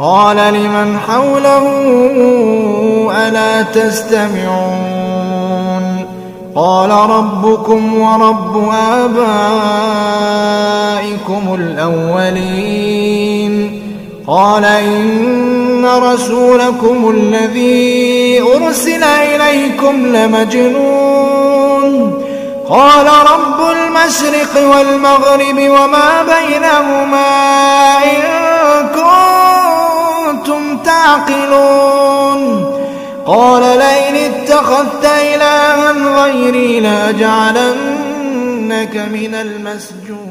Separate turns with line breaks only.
قال لمن حوله ألا تستمعون قال ربكم ورب آبائكم الأولين قال إن رسولكم الذي أرسل إليكم لمجنون قال رب المشرق والمغرب وما بينهما إن كنتم تعقلون قال لئن اتخذت إلها غيري لأجعلنك من المسجونين